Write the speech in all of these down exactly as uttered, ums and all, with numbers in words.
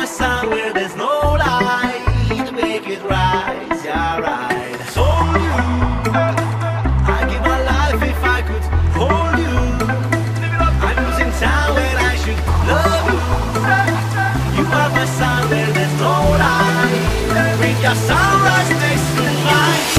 sun where there's no light. Make it rise, yeah, right. So you, I give my life if I could hold you. I'm losing time when I should love you. You are my sun where there's no light. Bring your sunrise next to mine.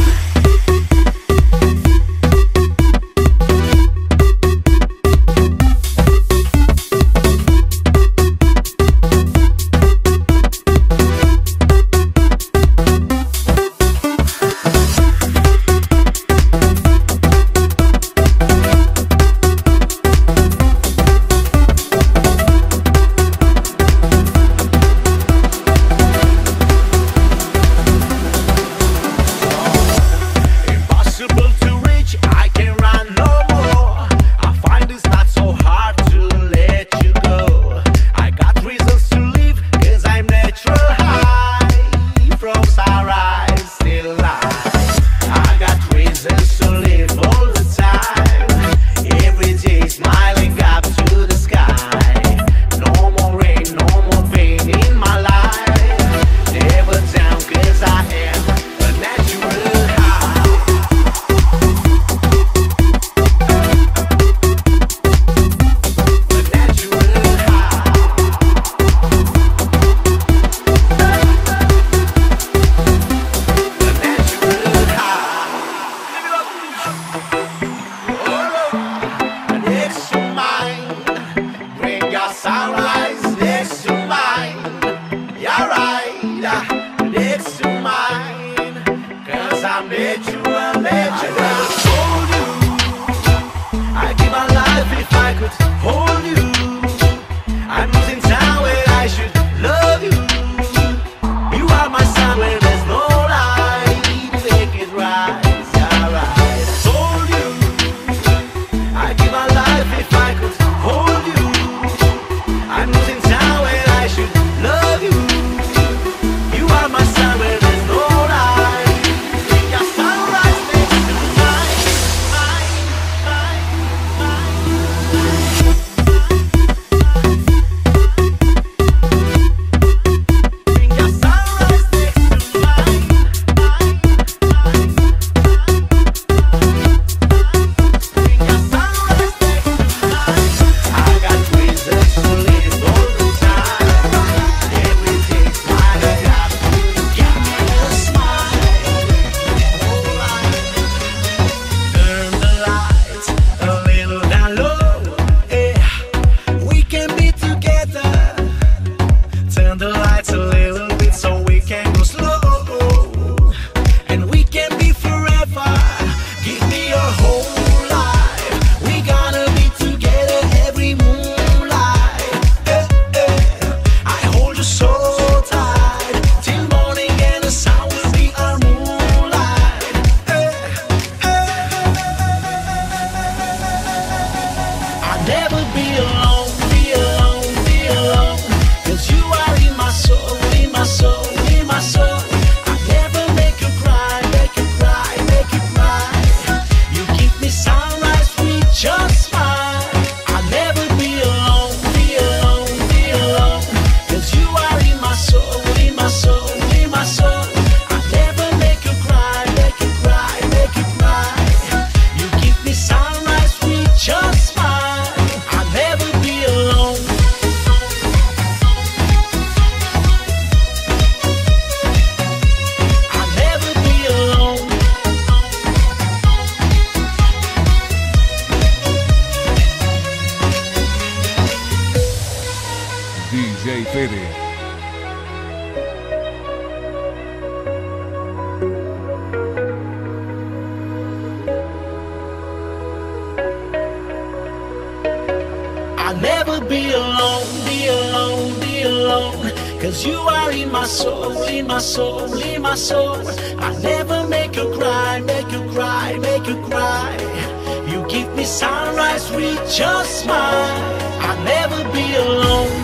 I'll never be alone, be alone, be alone. Cause you are in my soul, in my soul, in my soul. I'll never make you cry, make you cry, make you cry. You give me sunrise with your smile. I'll never be alone.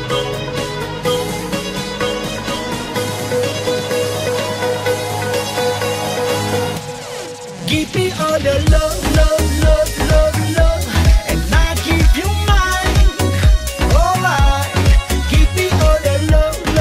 Give me all the love, love, love, love, love, and I give you mine. Alright, give me all the love,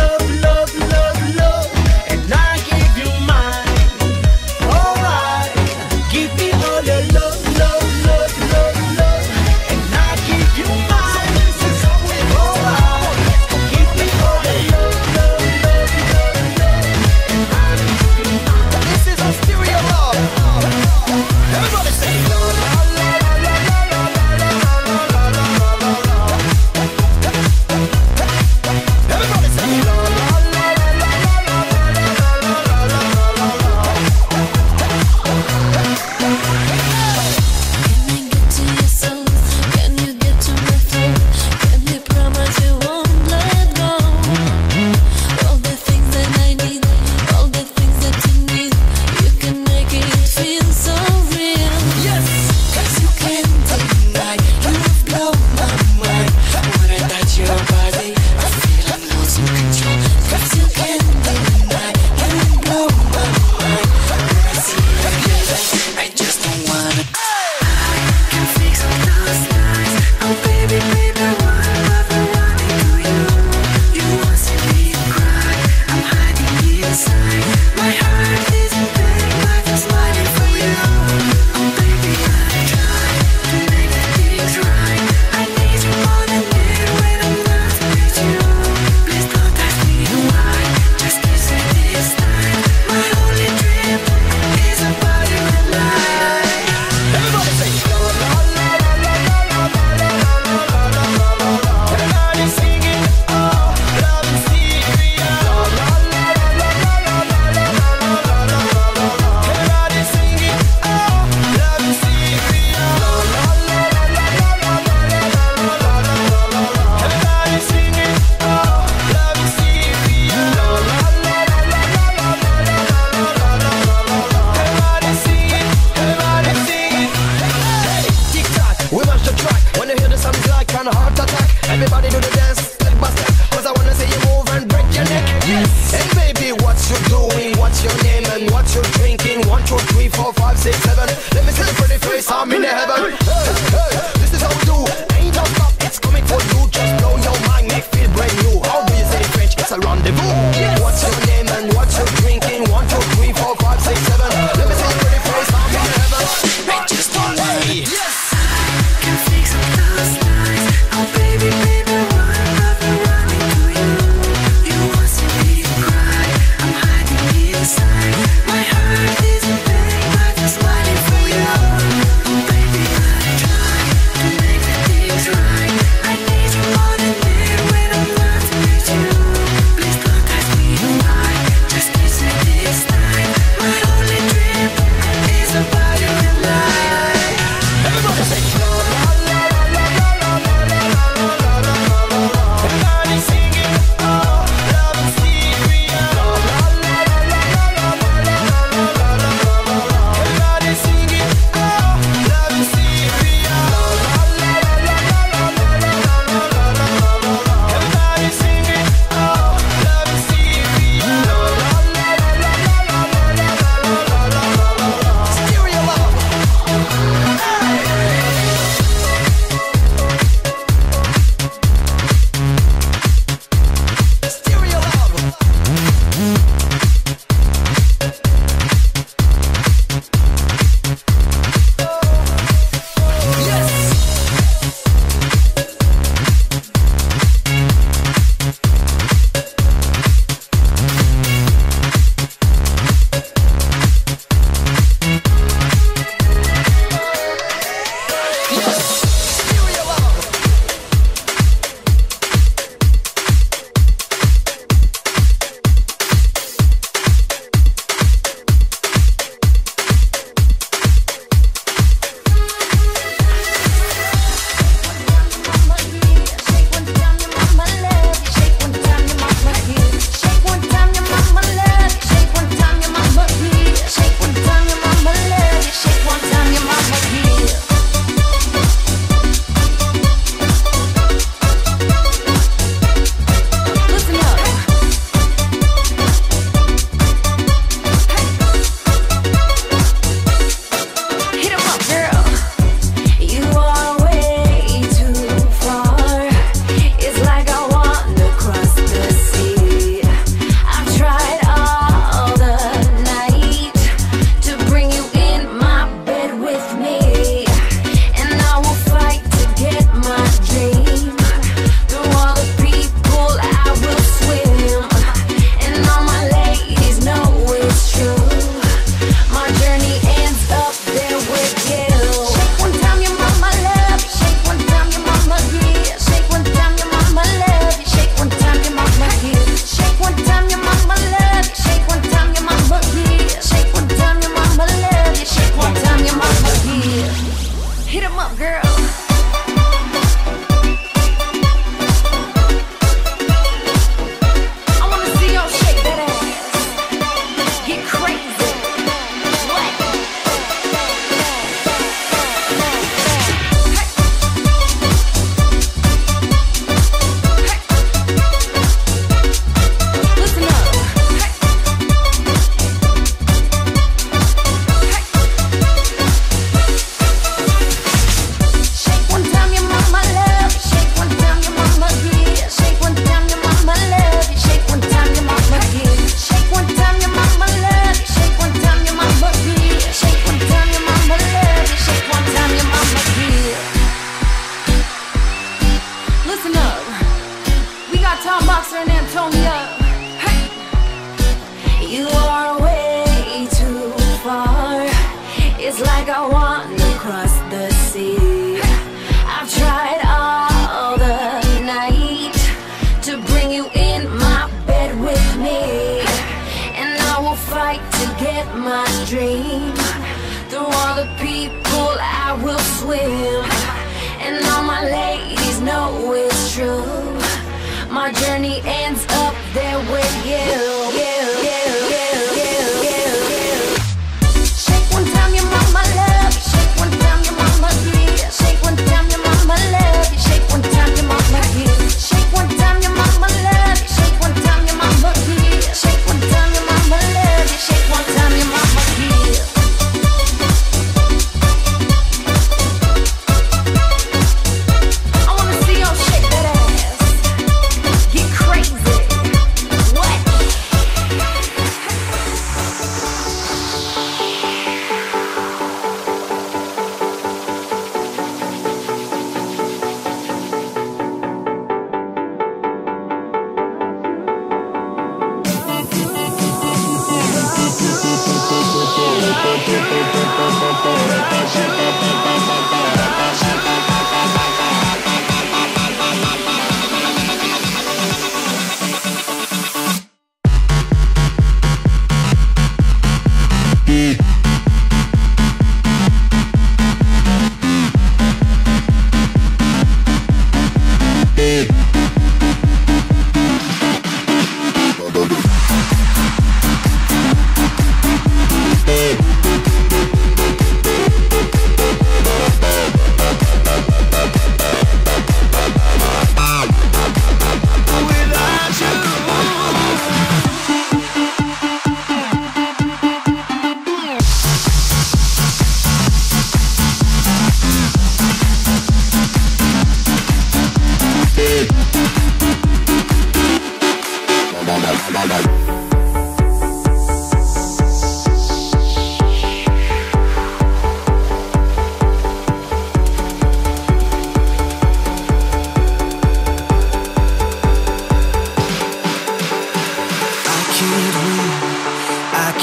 Bye.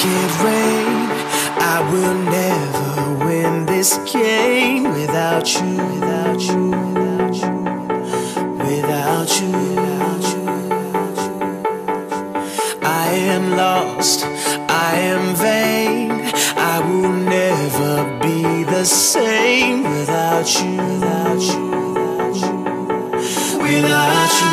it rain. I will never win this game without you, without you, without you, without you, without you. I am lost, I am vain. I will never be the same without you, without you, without you, without you.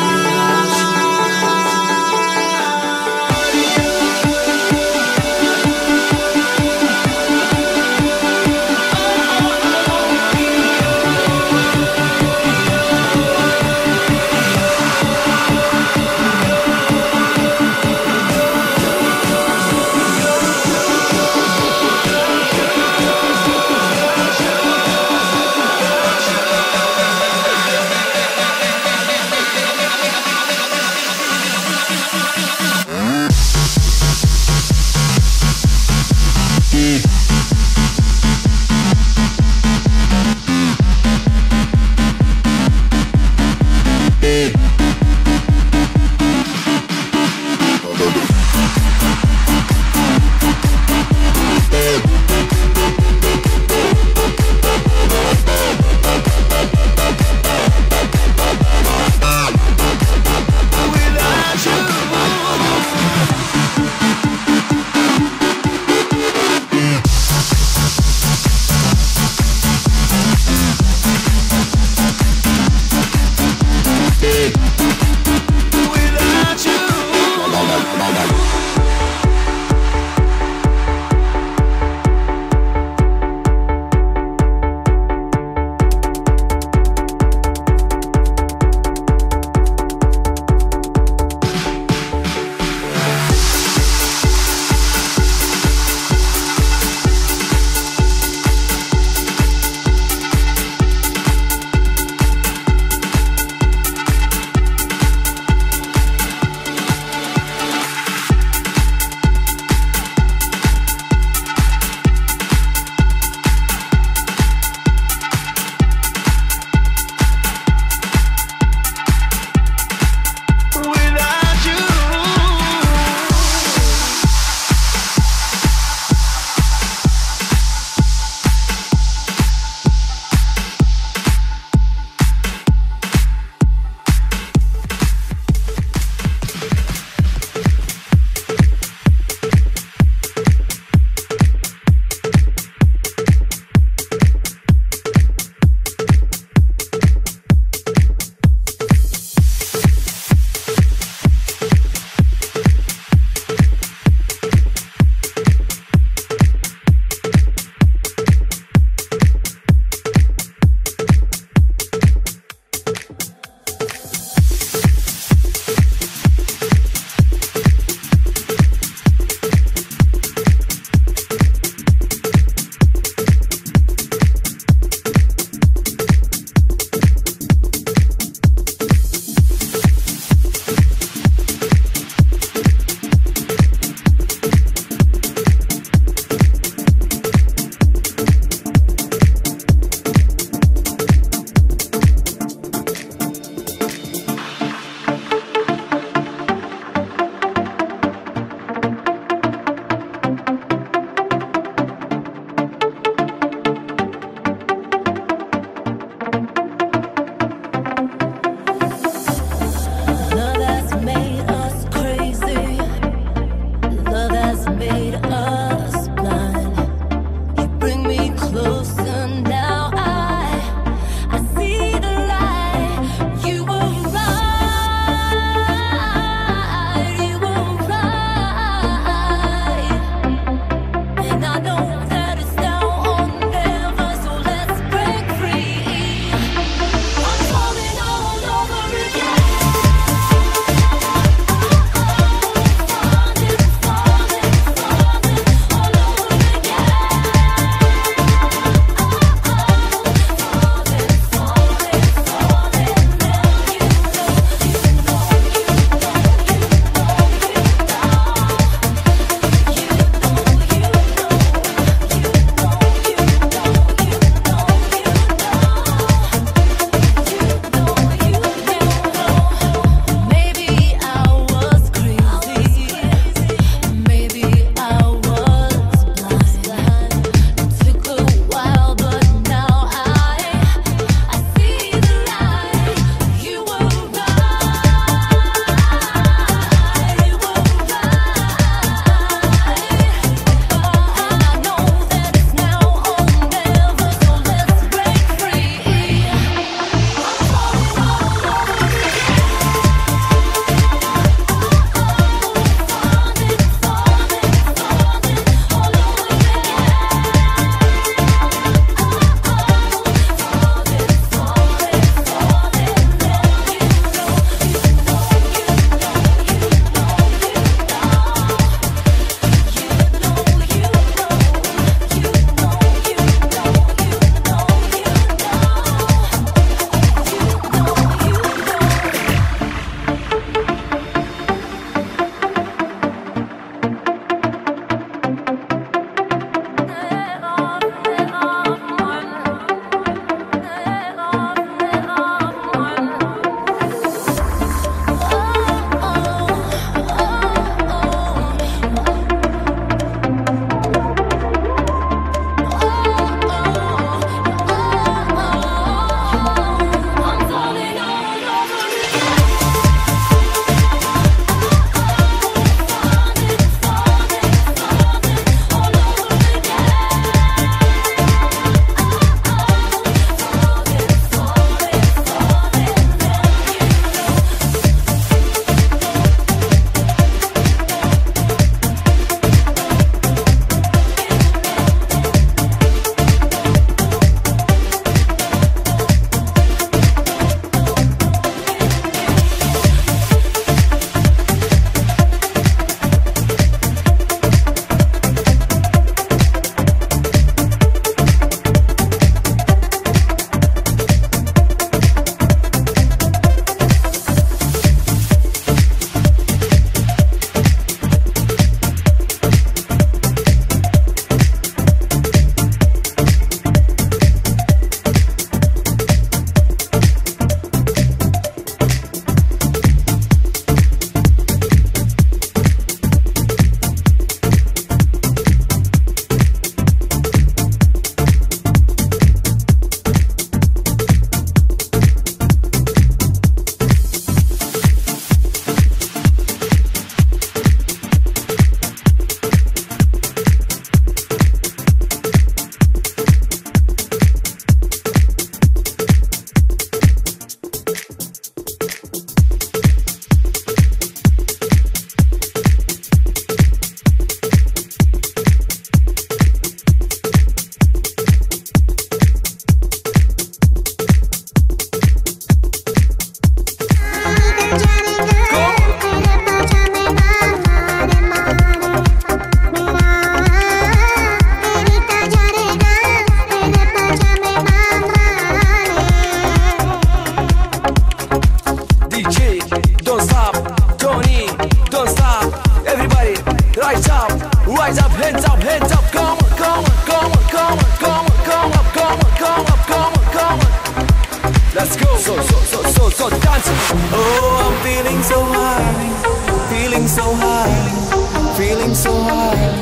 Rise up, rise up, hands up, hands up. Come on, come on, come on, come on, come on, come on, come on, come on, come on, come on. Let's go, so, so, so, so, so, dance. Oh, I'm feeling so high, feeling so high, feeling so high.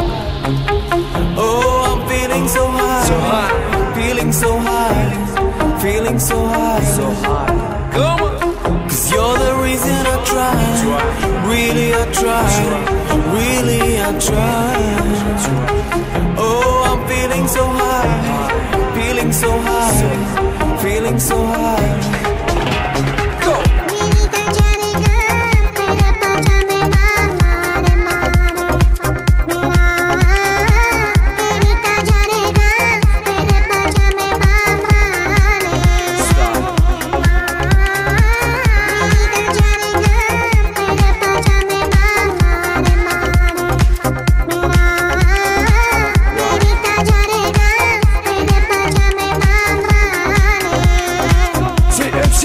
Oh, I'm feeling so high, So high, feeling so high, feeling so high. so high. Come on. Cause you're the reason I try, really I try, really I try. Oh, I'm feeling so high, feeling so high, feeling so high. Go. C M C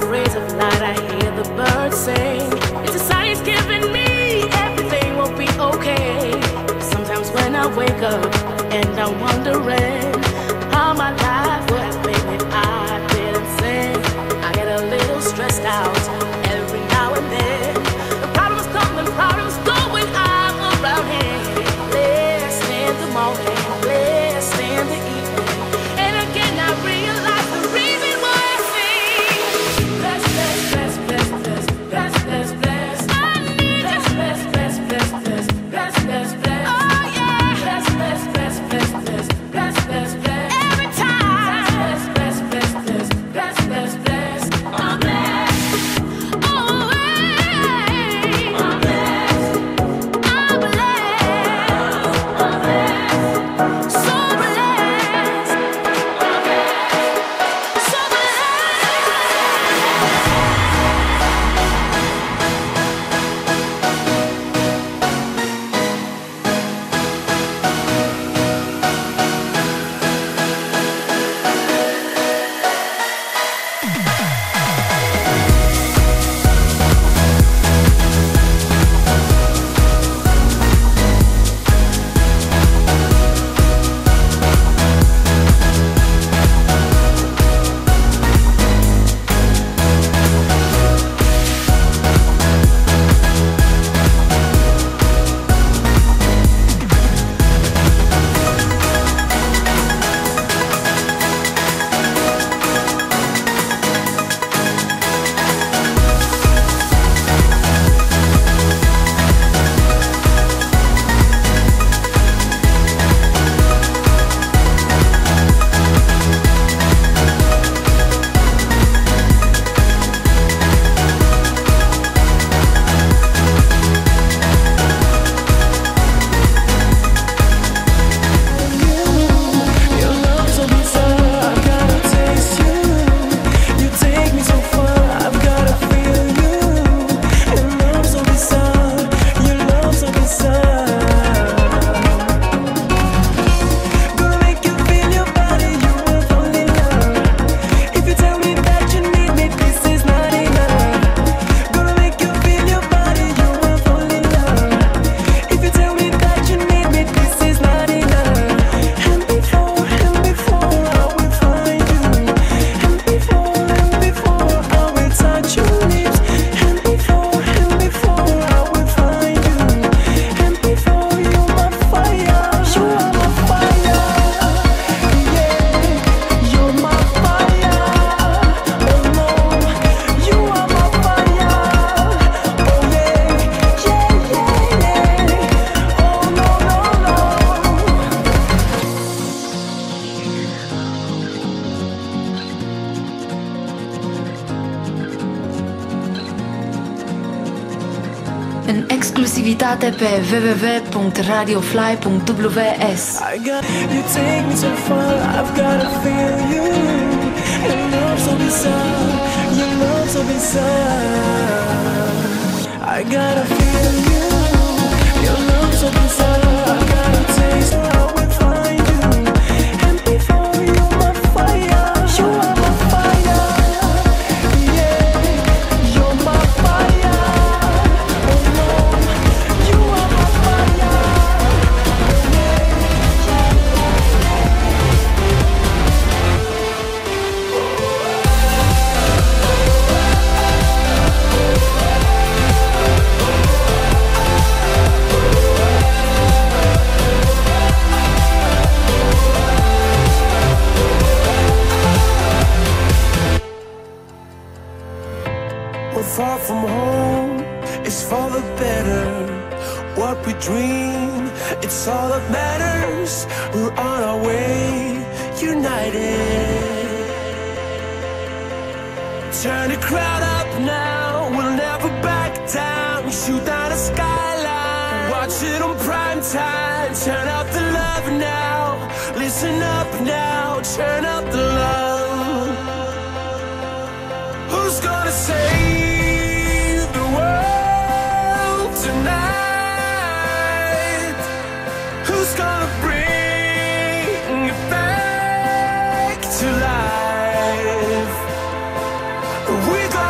rays of light, I hear the birds sing. It's a sign he's giving me, everything will be okay. Sometimes when I wake up and I'm wondering how my life would have been if I didn't sing, I get a little stressed out every now and then. The problems come and problems go when I'm around here. Blessed in the morning, blessed in the evening, and again I realize the reason why I sing. Bless, bless, bless, bless, bless, bless, bless, bless. I need bless, bless, bless, bless, bless, bless, bless, bless. Oh yeah. Bless, bless, bless, bless, bless, bless, bless, bless. Every time. Bless, bless, bless, bless, bless, bless, bless. I'm blessed. Oh, hey. I'm blessed. I'm blessed. I'm blessed. So blessed. I'm blessed. So blessed. În exclusivitate pe w w w punct radiofly punct w s. I got you, take me so far. I've gotta feel you. Your love so bizarre. Your love so bizarre. I gotta feel you. Your love so bizarre. I gotta taste how we find you. And before you're my fire, you are my fire. Yeah, you're my fire. Oh no, you are my fire. We're far from home, it's for the better. What we dream, it's all that matters. We're on our way, united. Turn the crowd up now, we'll never back down. Shoot down a skyline, watch it on prime time. Turn up the love now, listen up now. Turn up the love. Who's gonna save the world tonight? Who's gonna bring it back to life? We're gonna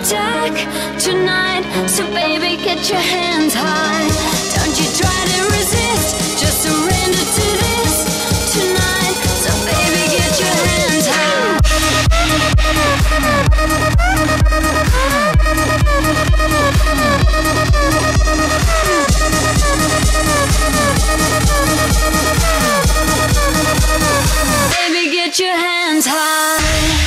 attack tonight. So baby, get your hands high. Don't you try to resist, just surrender to this tonight. So baby, get your hands high. Baby, get your hands high.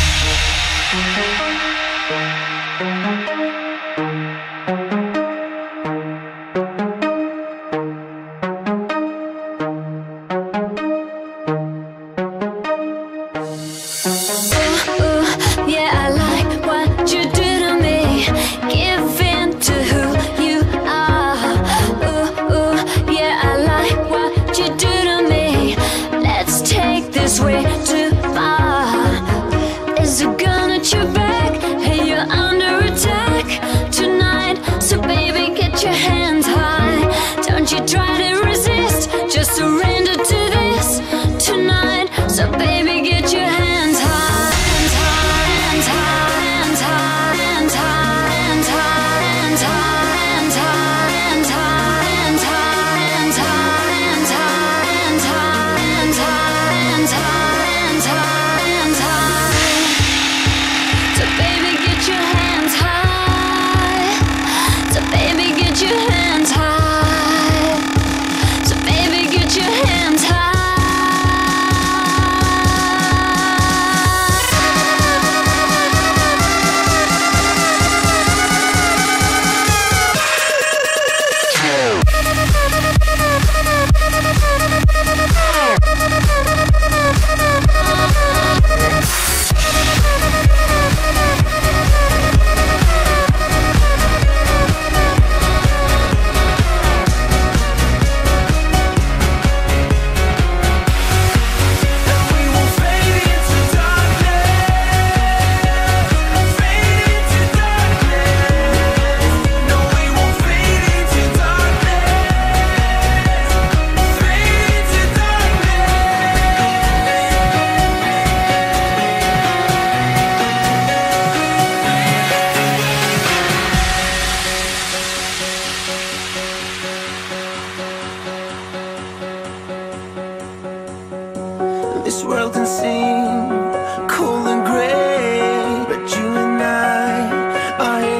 This world can seem cold and gray, but you and I are here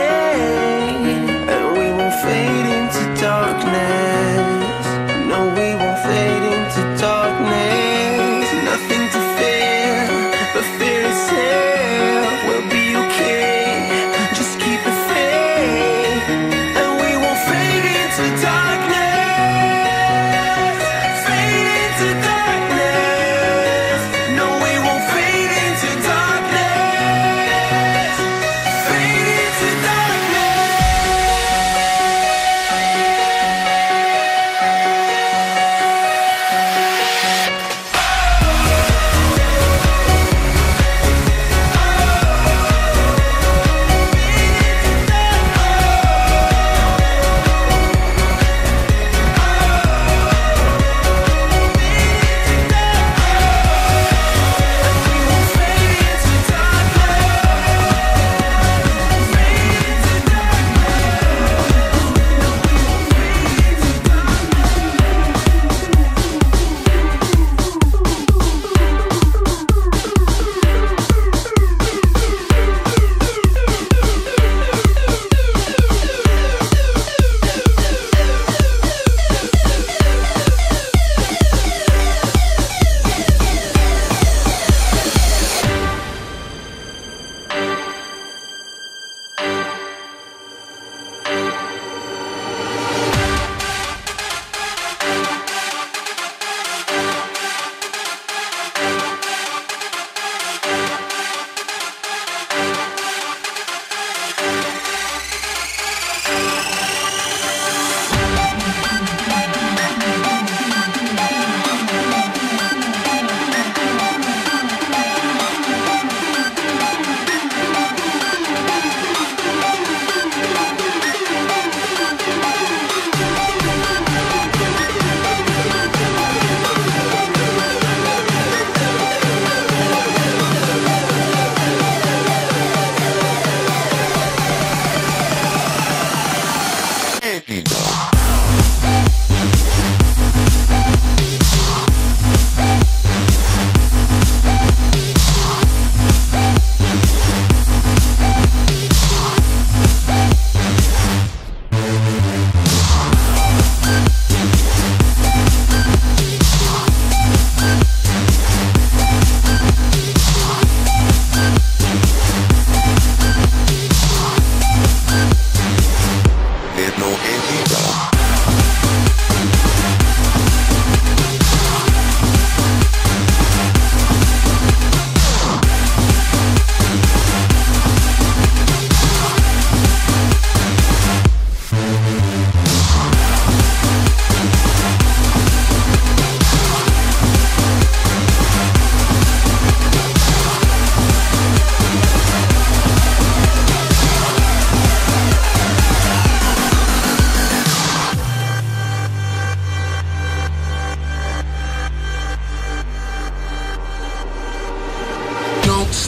today, and we won't fade into darkness. No, we won't fade into darkness. Nothing to fear but fear itself. We'll be okay, just keep the faith, and we won't fade into darkness. Fade into darkness. No, we won't fade into darkness.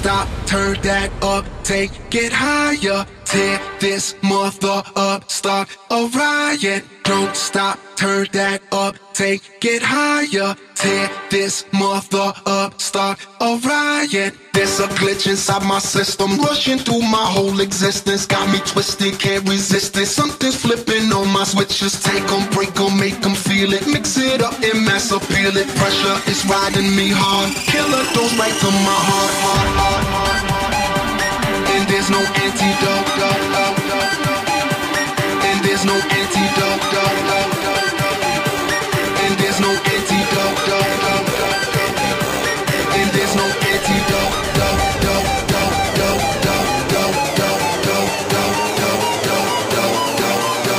stop, turn that up, take it higher. Tear this mother up, start a riot. Don't stop, turn that up, take it higher. Tear this mother up, start a riot. There's a glitch inside my system, rushing through my whole existence. Got me twisted, can't resist it. Something's flipping on my switches. Take 'em, break 'em, make 'em feel it. Mix it up and mass appeal it. Pressure is riding me hard. Killer goes right to my heart, heart, heart, heart, heart. And there's no antidote, go, go, go, go. And there's no antidote, go, go, go, go. And there's no antidote, go, go, go, go. And there's no antidote, go, go, go, go, go, go, go, go, go, go, go, go, go, go,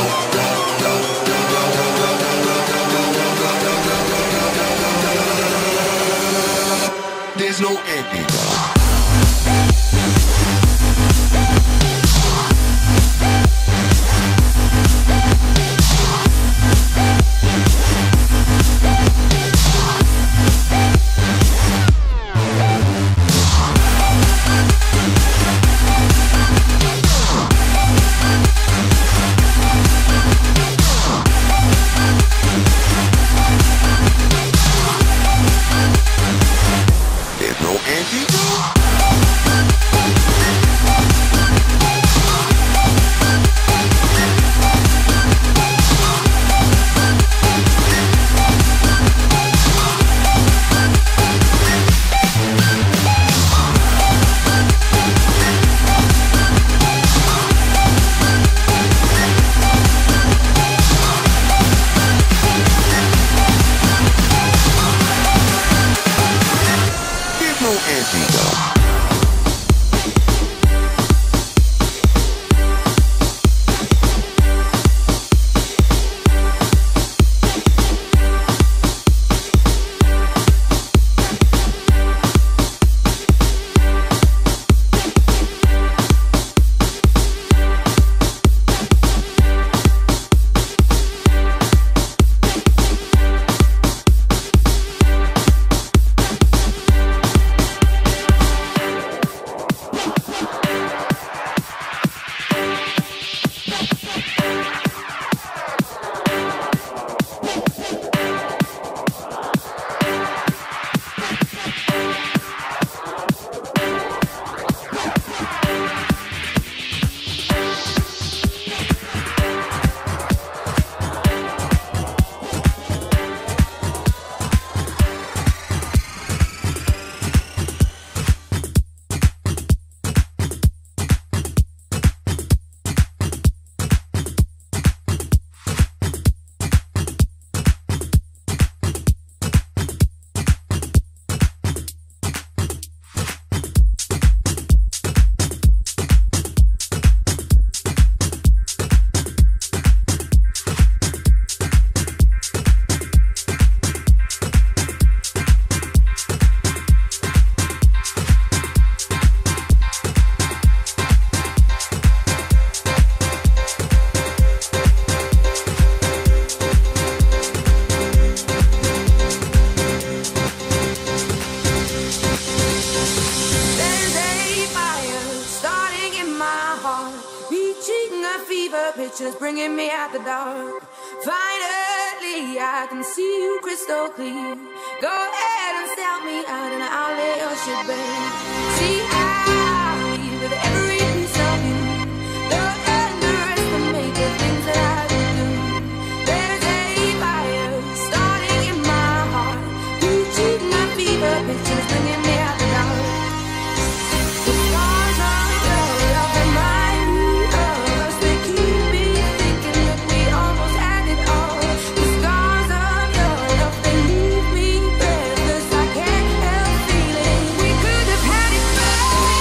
go, go, go. There's no antidote. pictures bringing me out the dark. Finally, I can see you crystal clear. Go ahead and sell me out and I'll lay your shit bare. See, I leave with every piece of you. Don't underestimate the things that I do. There's a fire starting in my heart. You cheat my fever pictures bringing me out the dark. The stars of your love remind me of us. They keep me thinking that we almost had it all. The scars of your love, they leave me breathless. I can't help feeling we could have had it better.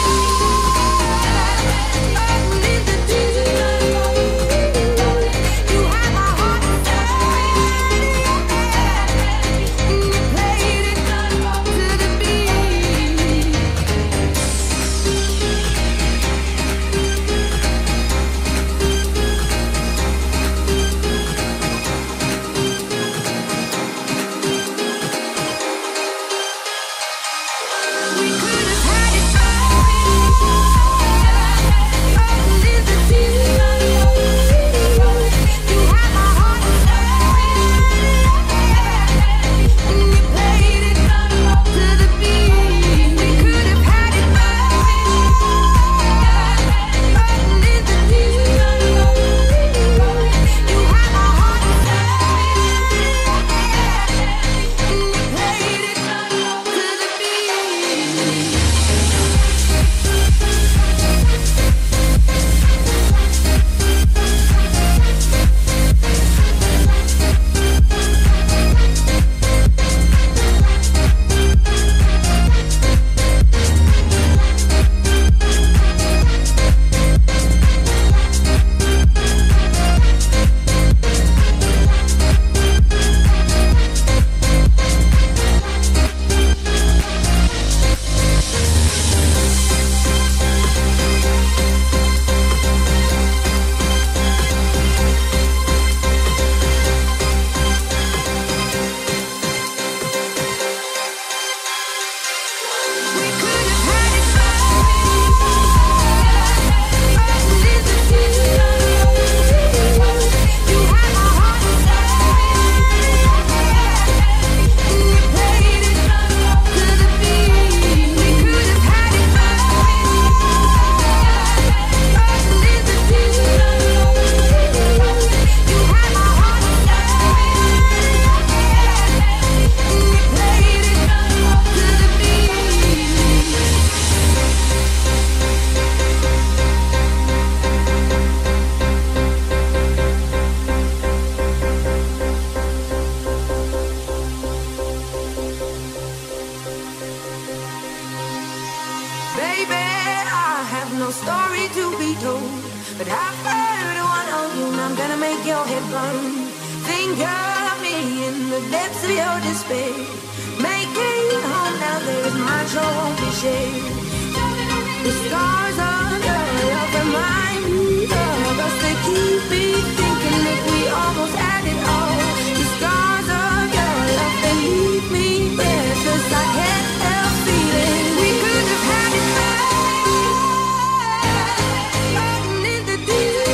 no story to be told, but I've heard one of you, and I'm gonna make your head burn. Think of me in the depths of your despair. Make it home now, there's my show won't be shared. The scars of your love remind me of us. They keep me thinking that we almost had it all. The scars of your love, they leave me breathless. I can't help feeling we could have had it all. Floating in the deep.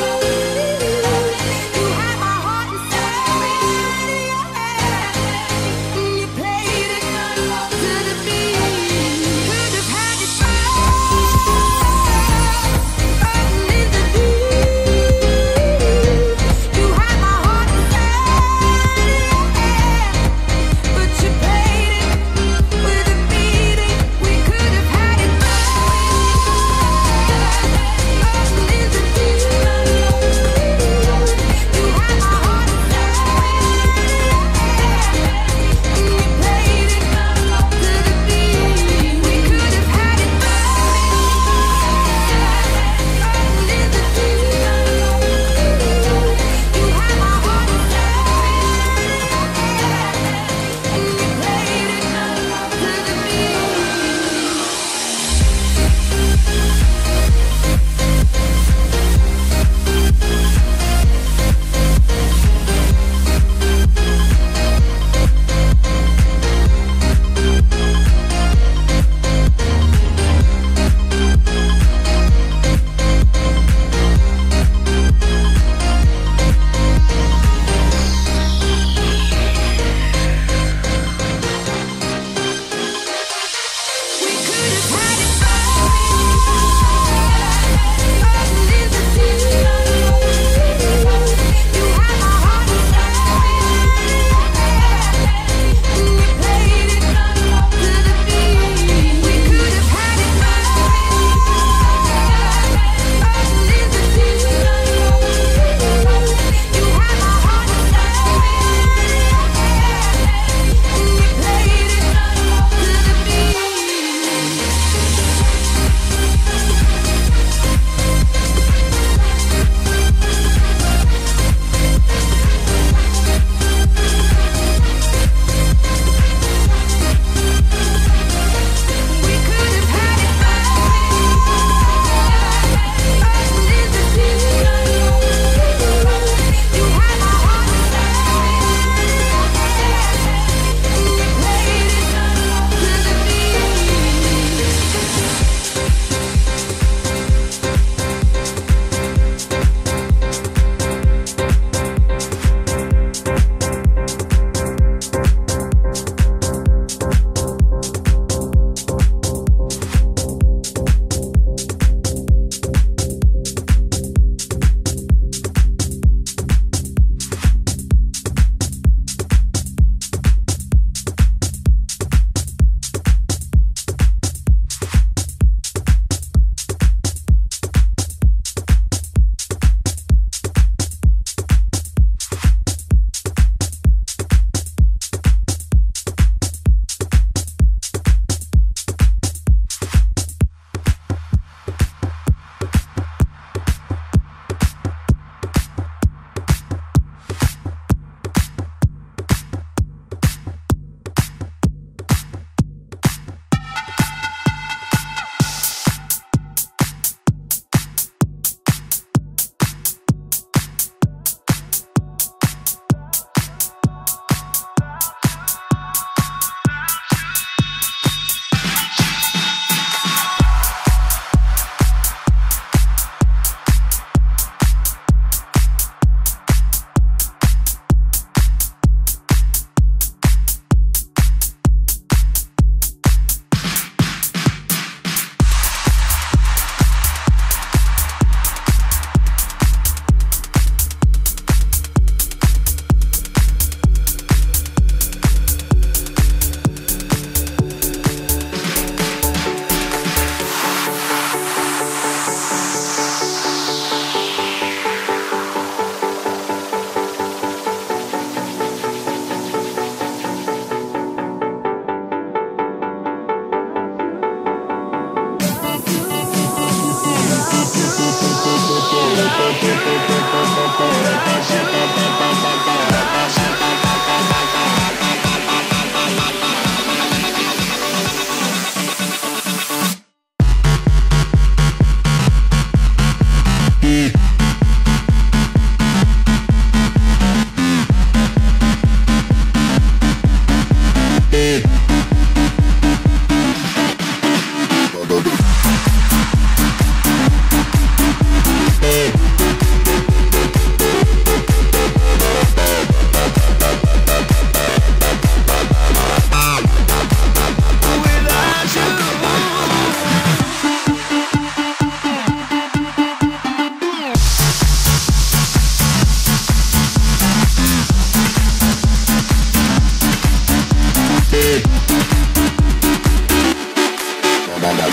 You had my heart and soul. You played it to the beat. Could have had it all. Floating in the deep.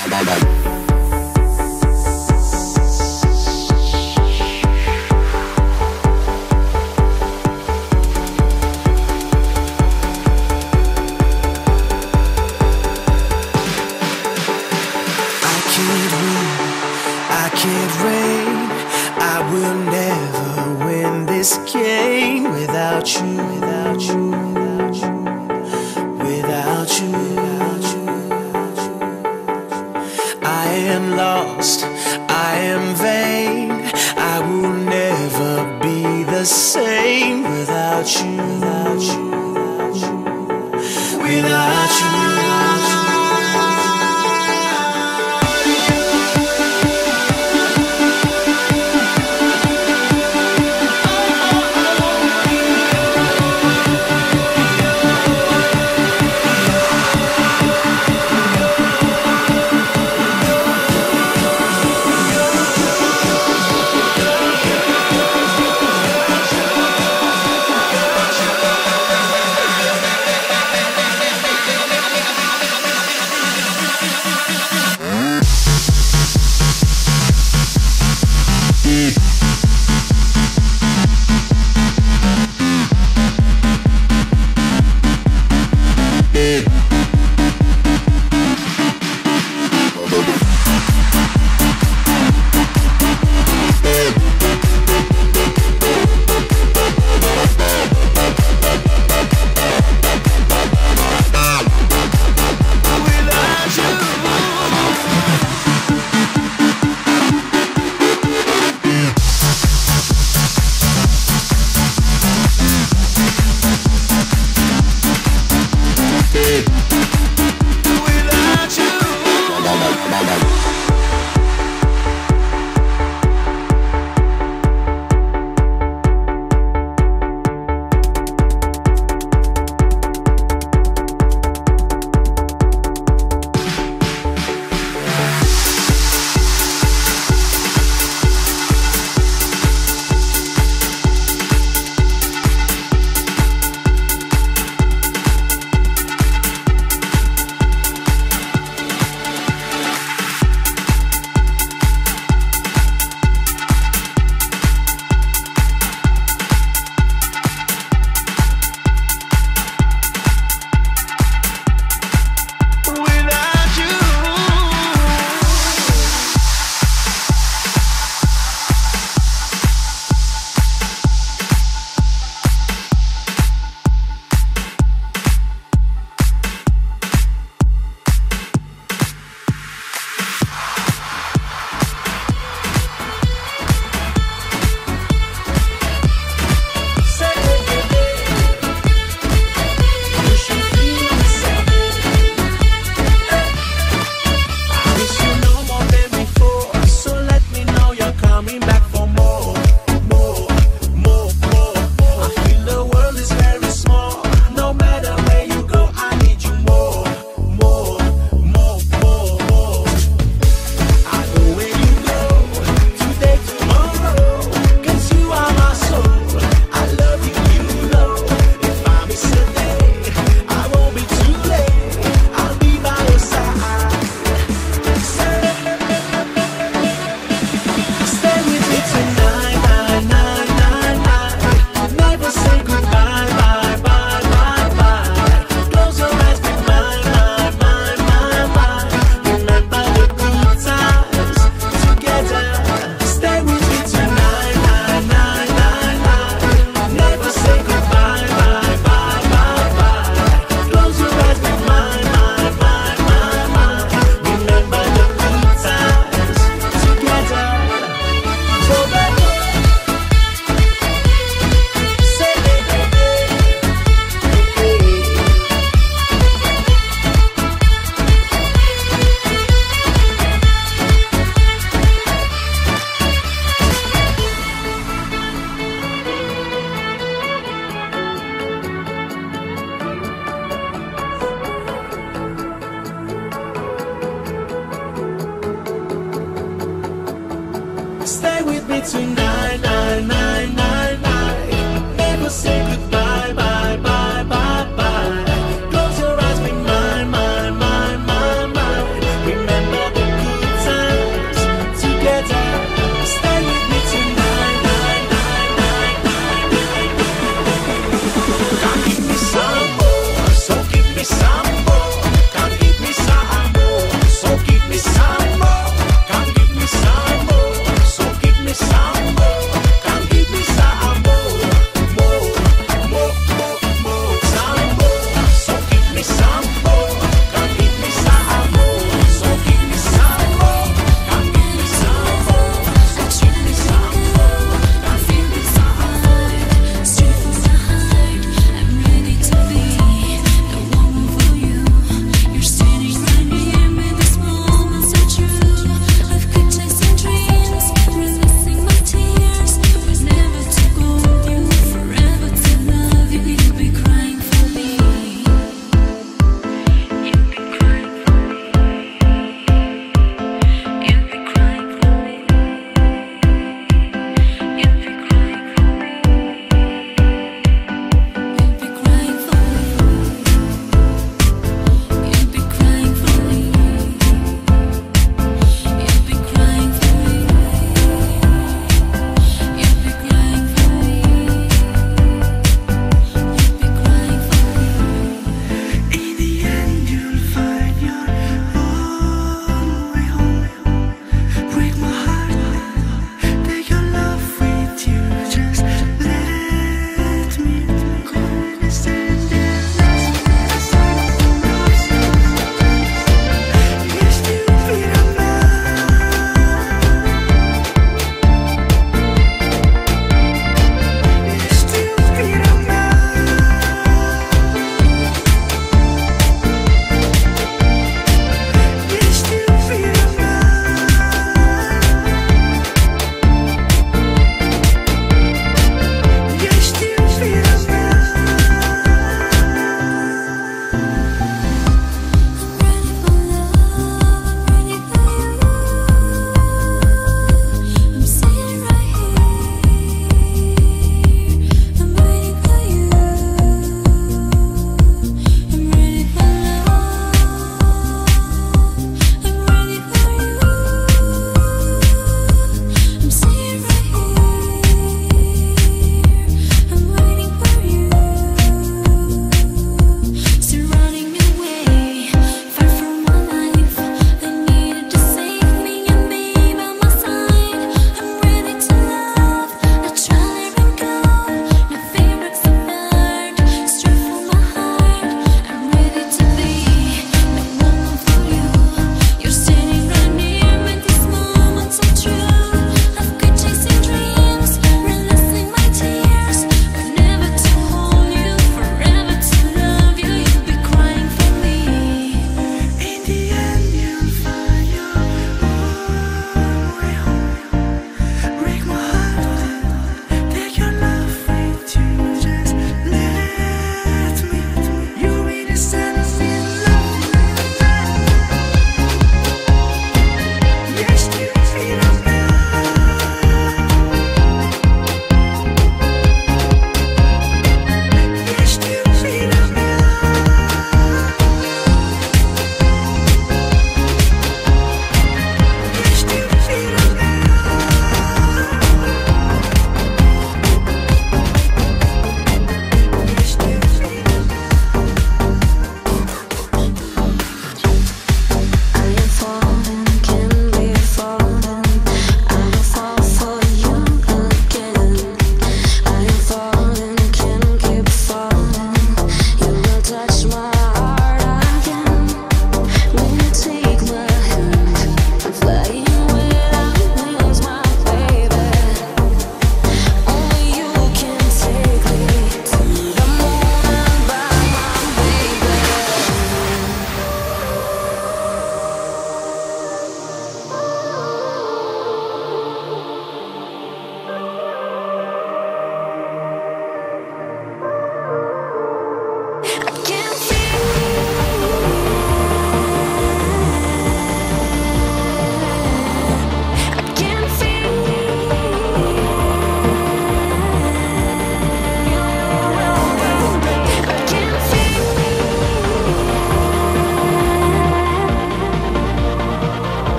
tonight, nine, nine, nine, nine. Never say goodbye, bye, bye, bye, bye. Close your eyes, be mine, mine, mine, mine, mine. Remember the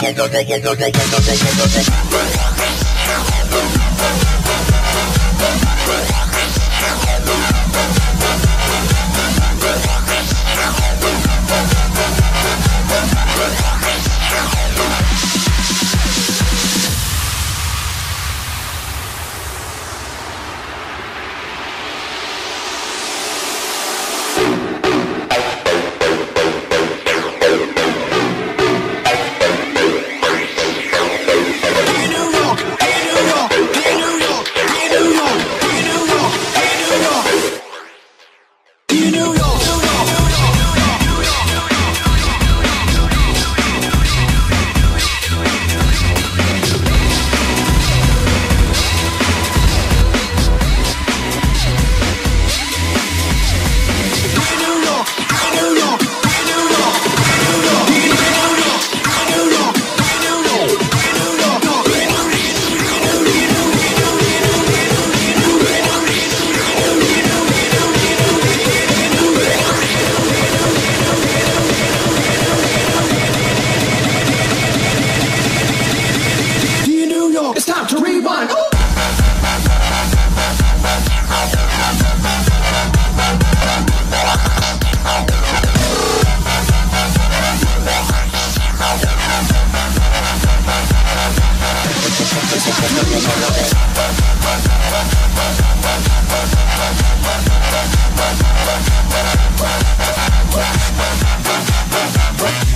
What?